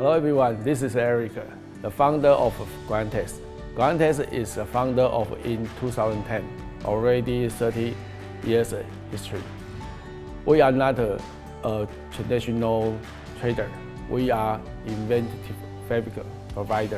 Hello everyone, this is Eric, the founder of GrandeTex. GrandeTex is the founder of in 2010, already 30 years history. We are not a traditional trader. We are inventive fabric provider.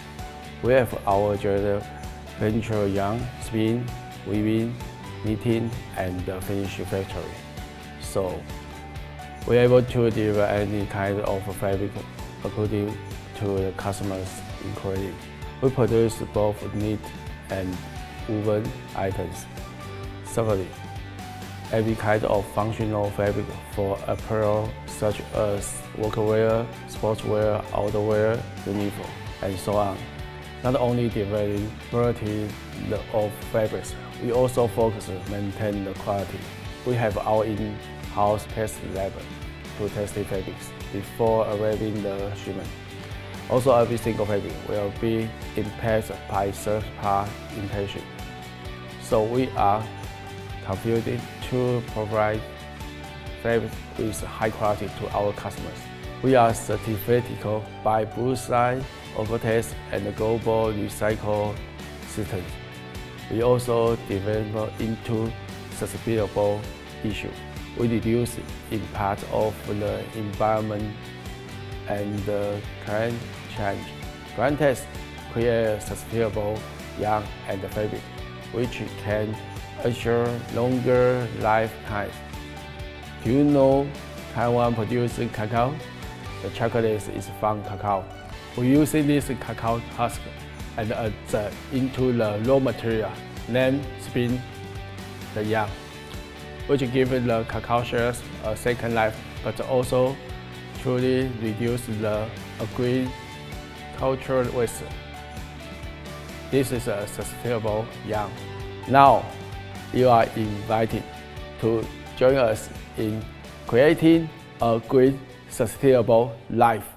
We have our joint venture yarn, spin, weaving, knitting, and finish factory. So we're able to deliver any kind of fabric according to the customer's inquiry. We produce both knit and woven items. Secondly, every kind of functional fabric for apparel such as workwear, sportswear, outerwear, uniform, and so on. Not only developing variety of fabrics, we also focus on maintaining the quality. We have our in-house test lab to test the fabrics before arriving the shipment. Also, every single fabric will be impacted by third-party intention. So we are confident to provide fabric with high quality to our customers. We are certified by Bullseye, Overtest, and the Global Recycle Systems. We also develop into sustainable issues. We reduce impact of the environment and the climate change. GrandeTex creates sustainable yarn and fabric, which can assure longer lifetimes. Do you know Taiwan produces cacao? The chocolate is from cacao. We use this cacao husk and into the raw material, then spin the yarn, which gives the cacao shells a second life, but also truly reduce the agricultural waste. This is a sustainable yarn. Now, you are invited to join us in creating a great sustainable life.